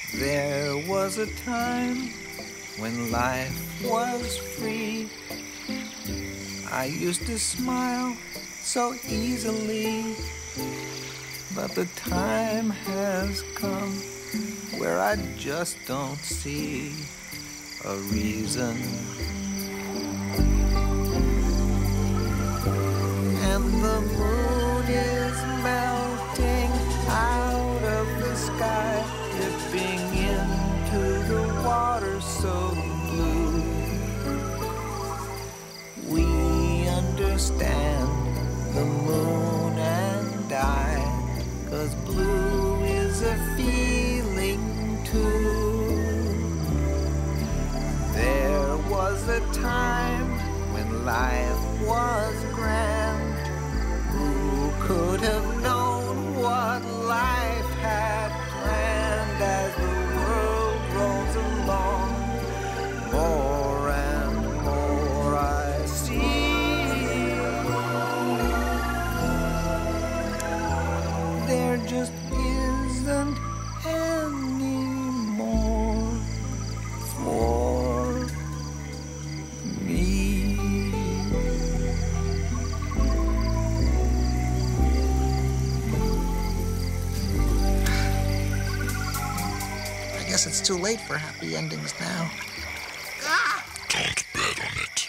There was a time when life was free. I used to smile so easily, but the time has come where I just don't see a reason. And the moon is melting out of the sky, dipping into the water so blue. We understand, the moon and I, 'cause blue is a feeling too. There was a time when life was grand. Who could have known what life had planned? As the world rolls along, more and more I see. There just isn't any more for me. I guess it's too late for happy endings now. Don't bet on it.